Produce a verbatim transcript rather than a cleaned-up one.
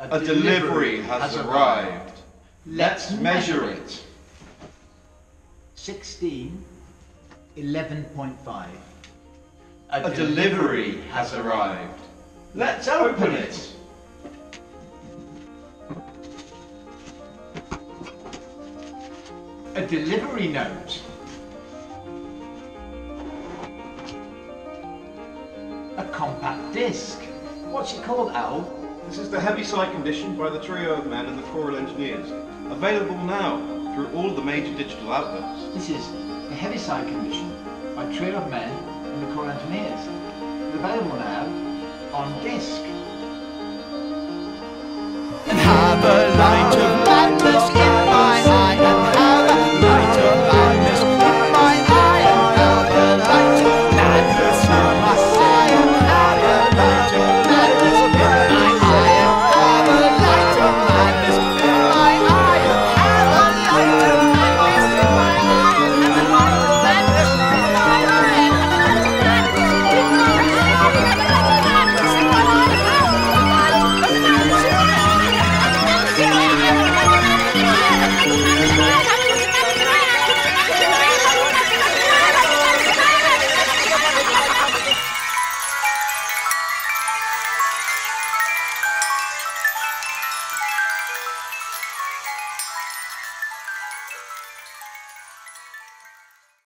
A delivery has arrived. Let's measure it. sixteen, eleven point five. A delivery has arrived. Let's open it. A delivery note. A compact disc. What's it called, Al? This is the Heaviside condition by the trio of men and the choral engineers. Available now through all the major digital outlets. This is the Heaviside condition by trio of men and the choral engineers. It's available now on disc.